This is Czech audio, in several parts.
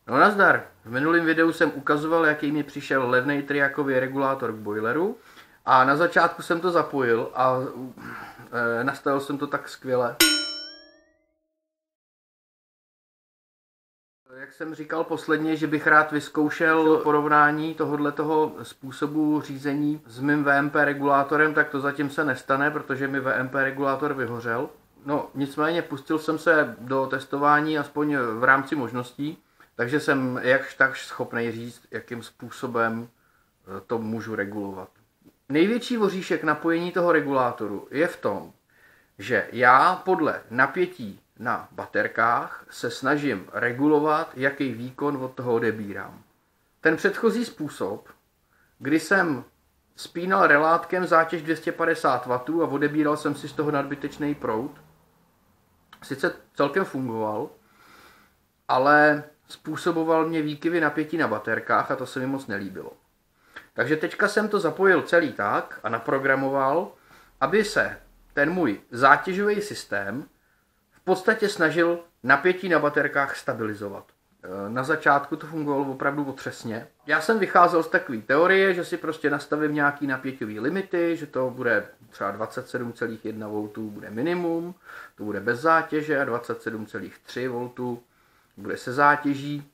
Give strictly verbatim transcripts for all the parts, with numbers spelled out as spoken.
No nazdar, v minulém videu jsem ukazoval, jaký mi přišel levný triakový regulátor k boileru a na začátku jsem to zapojil a e, nastavil jsem to tak skvěle. Jak jsem říkal posledně, že bych rád vyzkoušel porovnání tohoto způsobu řízení s mým V M P regulátorem, tak to zatím se nestane, protože mi V M P regulátor vyhořel. No nicméně pustil jsem se do testování aspoň v rámci možností, takže jsem jakž takž schopný říct, jakým způsobem to můžu regulovat. Největší voříšek napojení toho regulátoru je v tom, že já podle napětí na baterkách se snažím regulovat, jaký výkon od toho odebírám. Ten předchozí způsob, kdy jsem spínal relátkem zátěž dvě stě padesát wattů a odebíral jsem si z toho nadbytečný proud, sice celkem fungoval, ale způsoboval mě výkyvy napětí na baterkách a to se mi moc nelíbilo. Takže teďka jsem to zapojil celý tak a naprogramoval, aby se ten můj zátěžový systém v podstatě snažil napětí na baterkách stabilizovat. Na začátku to fungovalo opravdu otřesně. Já jsem vycházel z takové teorie, že si prostě nastavím nějaký napěťový limity, že to bude třeba dvacet sedm celá jedna voltů bude minimum, to bude bez zátěže a dvacet sedm celá tři voltů bude se zátěží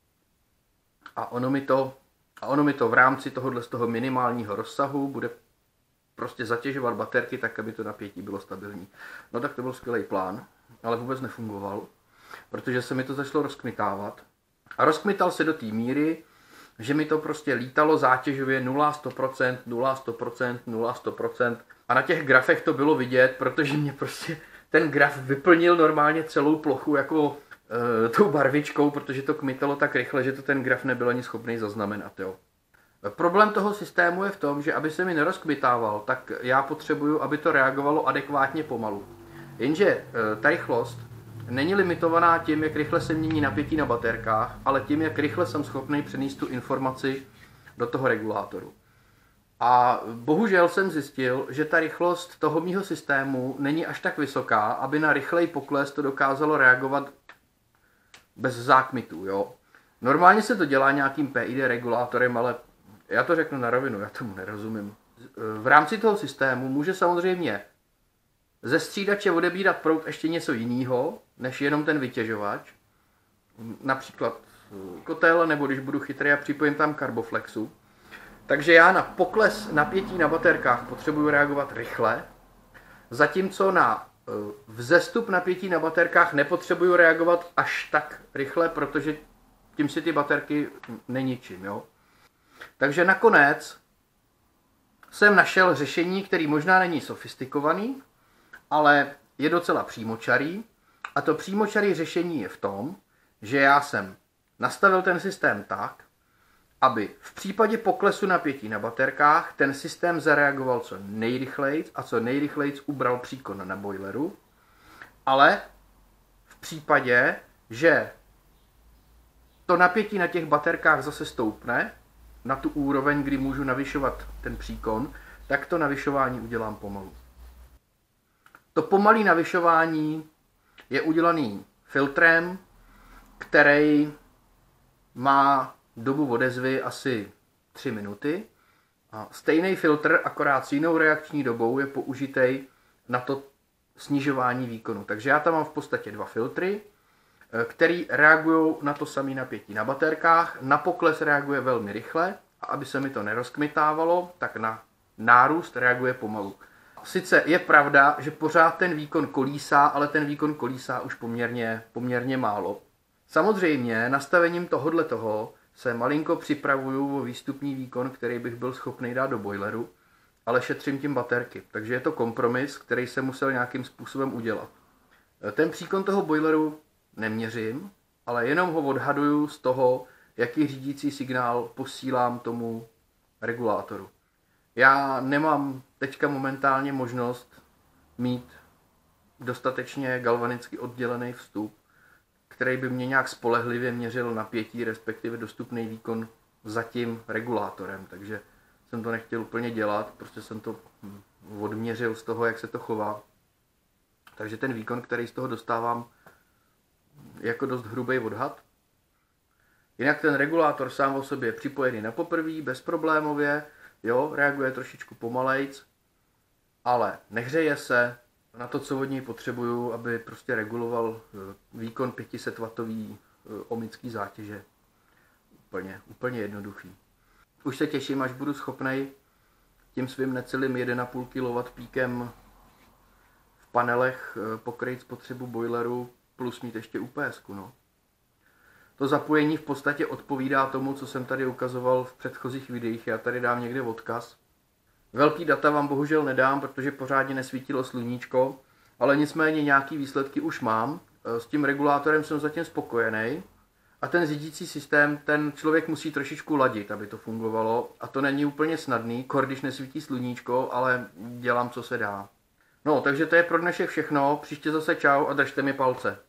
a ono mi to, a ono mi to v rámci tohohle z toho minimálního rozsahu bude prostě zatěžovat baterky tak, aby to napětí bylo stabilní. No tak to byl skvělý plán, ale vůbec nefungoval, protože se mi to začalo rozkmitávat. A rozkmital se do té míry, že mi to prostě lítalo zátěžově nula, sto procent, nula, sto procent, nula, sto procent. A na těch grafech to bylo vidět, protože mě prostě ten graf vyplnil normálně celou plochu jako e, tou barvičkou, protože to kmitalo tak rychle, že to ten graf nebyl ani schopný zaznamenat. Jo. Problém toho systému je v tom, že aby se mi nerozkmitával, tak já potřebuju, aby to reagovalo adekvátně pomalu. Jenže ta rychlost není limitovaná tím, jak rychle se mění napětí na baterkách, ale tím, jak rychle jsem schopný přenést tu informaci do toho regulátoru. A bohužel jsem zjistil, že ta rychlost toho mýho systému není až tak vysoká, aby na rychlej pokles to dokázalo reagovat bez zákmitů. Jo? Normálně se to dělá nějakým P I D regulátorem, ale já to řeknu na rovinu, já tomu nerozumím. V rámci toho systému může samozřejmě ze střídače odebírat proud ještě něco jiného, než jenom ten vytěžovač. Například kotel, nebo když budu chytrý a připojím tam karboflexu. Takže já na pokles napětí na baterkách potřebuji reagovat rychle, zatímco na vzestup napětí na baterkách nepotřebuji reagovat až tak rychle, protože tím si ty baterky neničím. Jo? Takže nakonec jsem našel řešení, který možná není sofistikovaný, ale je docela přímočarý. A to přímočarý řešení je v tom, že já jsem nastavil ten systém tak, aby v případě poklesu napětí na baterkách ten systém zareagoval co nejrychlejc a co nejrychlejc ubral příkon na boileru, ale v případě, že to napětí na těch baterkách zase stoupne na tu úroveň, kdy můžu navyšovat ten příkon, tak to navyšování udělám pomalu. To pomalé navyšování je udělaný filtrem, který má dobu odezvy asi tři minuty. A stejný filtr, akorát s jinou reakční dobou, je použitý na to snižování výkonu. Takže já tam mám v podstatě dva filtry, který reagují na to samé napětí na baterkách. Na pokles reaguje velmi rychle a aby se mi to nerozkmitávalo, tak na nárůst reaguje pomalu. Sice je pravda, že pořád ten výkon kolísá, ale ten výkon kolísá už poměrně, poměrně málo. Samozřejmě nastavením tohodle toho se malinko připravuju o výstupní výkon, který bych byl schopný dát do boileru, ale šetřím tím baterky. Takže je to kompromis, který jsem musel nějakým způsobem udělat. Ten příkon toho boileru neměřím, ale jenom ho odhaduju z toho, jaký řídící signál posílám tomu regulátoru. Já nemám teďka momentálně možnost mít dostatečně galvanicky oddělený vstup, který by mě nějak spolehlivě měřil napětí, respektive dostupný výkon za tím regulátorem. Takže jsem to nechtěl úplně dělat, prostě jsem to odměřil z toho, jak se to chová. Takže ten výkon, který z toho dostávám, je jako dost hrubý odhad. Jinak ten regulátor sám o sobě je připojený na poprví, bezproblémově, jo, reaguje trošičku pomalejc, ale nehřeje se. Na to, co od něj potřebuju, aby prostě reguloval výkon pět set wattové ohmické zátěže. Úplně, úplně jednoduchý. Už se těším, až budu schopnej tím svým necelým jedna celá pět kilowattů píkem v panelech pokryt spotřebu boileru plus mít ještě U P S ku, no. To zapojení v podstatě odpovídá tomu, co jsem tady ukazoval v předchozích videích. Já tady dám někde odkaz. Velký data vám bohužel nedám, protože pořádně nesvítilo sluníčko, ale nicméně nějaký výsledky už mám. S tím regulátorem jsem zatím spokojený. A ten řídící systém, ten člověk musí trošičku ladit, aby to fungovalo. A to není úplně snadný, kor když nesvítí sluníčko, ale dělám, co se dá. No, takže to je pro dnešek všechno. Příště zase čau a držte mi palce.